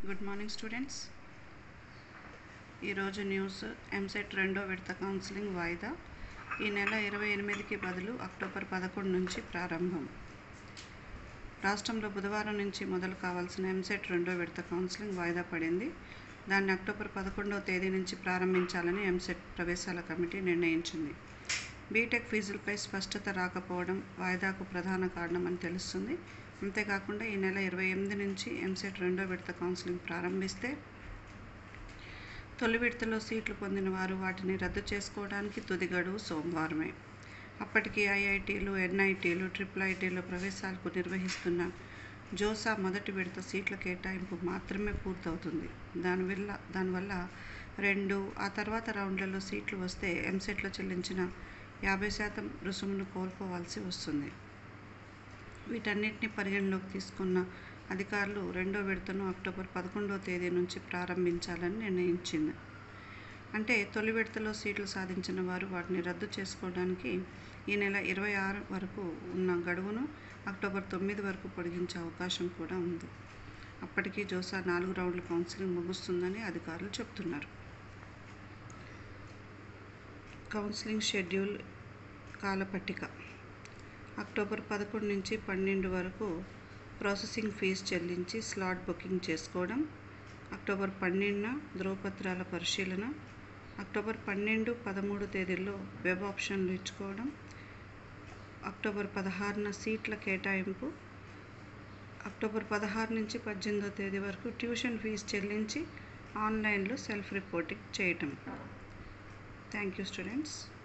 Good morning students. ఈరోజు news EAMCET రెండో విడత కౌన్సిలింగ్ వాయిదా ఈ నెల 28కి బదులు అక్టోబర్ 11 నుంచి ప్రారంభం. రాష్ట్రంలో బుధవారం నుంచి మొదలు కావాల్సిన ఎంసెట్ రెండో విడత కౌన్సిలింగ్ వాయిదా పడింది. దాన్ని అక్టోబర్ 11వ తేదీ నుంచి ప్రారంభించాలని ఎంసెట్ ప్రవేశాల కమిటీ నిర్ణయించింది. బీటెక్ ఫీజులపై స్పష్టత రాకపోవడం వాయిదాకు ప్రధాన కారణమని తెలుస్తుంది. అంతేకాకుండా ఈ నెల 28 నుంచి ఎంసెట్ రెండో విడత కౌన్సిలింగ్ ప్రారంభిస్తే తొలి విడతలో సీట్లు పొందిన వారు వాటిని రద్దు చేసుకోవడానికి తుది గడువు సోమవారమే. అప్పటికి ఐఐటీలు, ఎన్ఐటీలు, IIITలో ప్రవేశాలకు నిర్వహిస్తున్న జోసా మొదటి విడత సీట్ల కేటాయింపు మాత్రమే పూర్తవుతుంది. దానివల్ల 2 ఆ తర్వాత రౌండ్లలో సీట్లు వస్తే ఎంసెట్లో చెల్లించిన 50% రుసుమును కోల్పోవాల్సి వస్తుంది. వీటన్నిటిని పరిగణలోకి తీసుకున్న అధికారులు రెండో విడతను అక్టోబర్ 11వ తేదీ నుంచి ప్రారంభించాలని నిర్ణయించింది. అంటే తొలి విడతలో సీట్లు సాధించిన వారు వాటిని రద్దు చేసుకోవడానికి ఈ నెల 26 వరకు ఉన్న గడువును అక్టోబర్ 9 వరకు పొడిగించే అవకాశం కూడా ఉంది. అప్పటికి జోసా 4 రౌండ్ల కౌన్సిలింగ్ ముగుస్తుందని అధికారులు చెబుతున్నారు. కౌన్సిలింగ్ షెడ్యూల్ కాలపట్టిక అక్టోబర్ 11 నుంచి 12 వరకు ప్రాసెసింగ్ ఫీజు చెల్లించి స్లాట్ బుకింగ్ చేసుకోవడం. అక్టోబర్ 12న ధ్రువపత్రాల పరిశీలన. అక్టోబర్ 12, 13 తేదీల్లో వెబ్ ఆప్షన్లు ఇచ్చుకోవడం. అక్టోబర్ 16న సీట్ల కేటాయింపు. అక్టోబర్ 16 నుంచి 18వ తేదీ వరకు ట్యూషన్ ఫీజు చెల్లించి ఆన్లైన్లో సెల్ఫ్ రిపోర్టింగ్ చేయటం. Thank you students.